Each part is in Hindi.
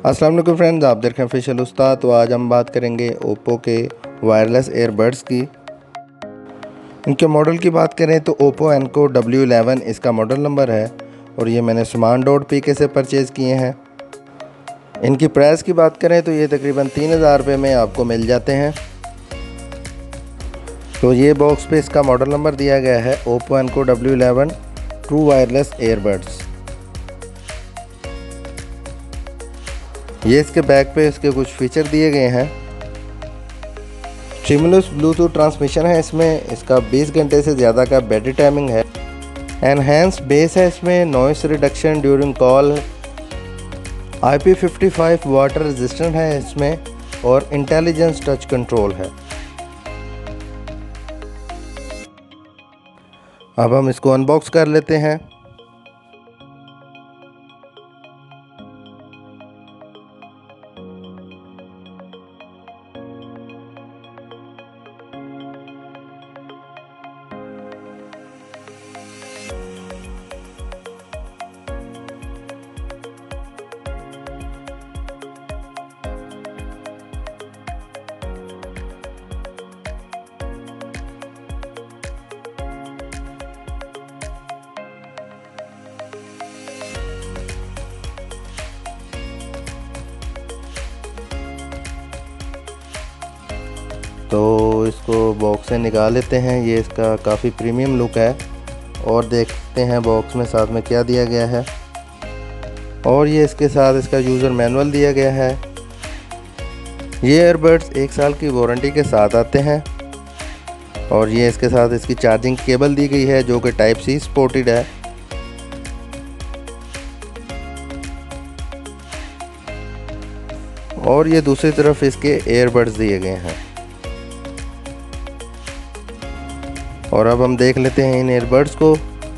अस्सलाम वालेकुम फ्रेंड्स, आप देख रहे हैं ऑफिशियल उस्ताद। तो आज हम बात करेंगे ओप्पो के वायरलेस एयरबड्स की। इनके मॉडल की बात करें तो ओप्पो एनको W11 इसका मॉडल नंबर है और ये मैंने Smaan.pk से परचेज़ किए हैं। इनकी प्राइस की बात करें तो ये तकरीबन 3000 रुपये में आपको मिल जाते हैं। तो ये बॉक्स पे इसका मॉडल नंबर दिया गया है Oppo Enco W11 true wireless earbuds. ये इसके बैक पे इसके कुछ फीचर दिए गए हैं। स्टिमुलस ब्लूटूथ ट्रांसमिशन है इसमें, इसका 20 घंटे से ज़्यादा का बैटरी टाइमिंग है। एनहेंस्ड बेस है इसमें, noise reduction during call, IP55 water resistant है इसमें और इंटेलिजेंस टच कंट्रोल है। अब हम इसको अनबॉक्स कर लेते हैं। तो इसको बॉक्स से निकाल लेते हैं। ये इसका काफ़ी प्रीमियम लुक है और देखते हैं बॉक्स में साथ में क्या दिया गया है। और ये इसके साथ इसका यूज़र मैनुअल दिया गया है। ये एयरबड्स 1 साल की वारंटी के साथ आते हैं और ये इसके साथ इसकी चार्जिंग केबल दी गई है जो कि टाइप सी सपोर्टेड है। और ये दूसरी तरफ इसके एयरबड्स दिए गए हैं। और अब हम देख लेते हैं इन एयरबड्स को।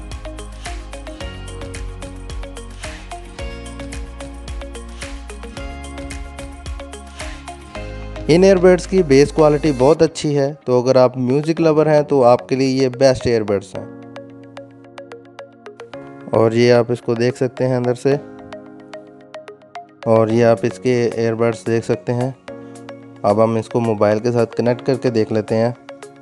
इन एयरबड्स की बेस क्वालिटी बहुत अच्छी है, तो अगर आप म्यूज़िक लवर हैं तो आपके लिए ये बेस्ट एयरबड्स हैं। और ये आप इसको देख सकते हैं अंदर से, और ये आप इसके एयरबड्स देख सकते हैं। अब हम इसको मोबाइल के साथ कनेक्ट करके देख लेते हैं।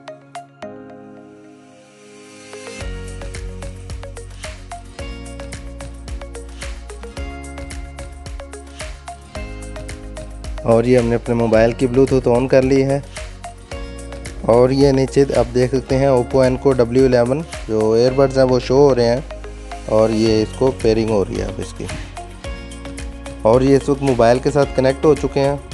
और ये हमने अपने मोबाइल की ब्लूटूथ ऑन कर ली है। और ये नीचे आप देख सकते हैं ओप्पो एनको W11 जो एयरबड्स हैं वो शो हो रहे हैं और ये इसको पेयरिंग हो रही है अब इसकी। और ये इस वक्त मोबाइल के साथ कनेक्ट हो चुके हैं।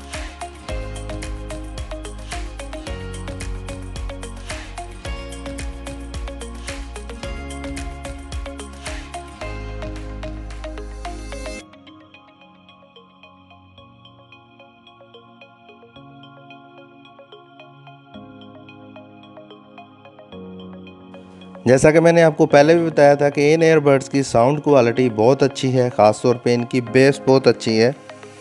जैसा कि मैंने आपको पहले भी बताया था कि इन एयरबड्स की साउंड क्वालिटी बहुत अच्छी है, ख़ास तौर पे इनकी बेस बहुत अच्छी है।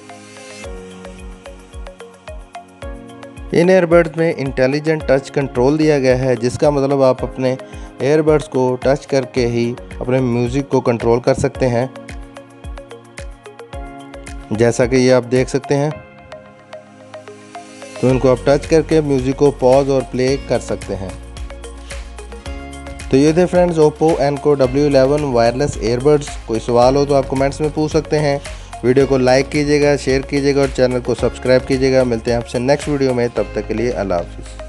इन एयरबड्स में इंटेलिजेंट टच कंट्रोल दिया गया है, जिसका मतलब आप अपने एयरबड्स को टच करके ही अपने म्यूज़िक को कंट्रोल कर सकते हैं। जैसा कि ये आप देख सकते हैं, तो इनको आप टच करके म्यूज़िक को पॉज और प्ले कर सकते हैं। तो ये थे friends Oppo Enco W11 wireless earbuds. कोई सवाल हो तो आप कमेंट्स में पूछ सकते हैं। वीडियो को लाइक कीजिएगा, शेयर कीजिएगा और चैनल को सब्सक्राइब कीजिएगा। मिलते हैं आपसे नेक्स्ट वीडियो में, तब तक के लिए अल्लाह हाफिज़।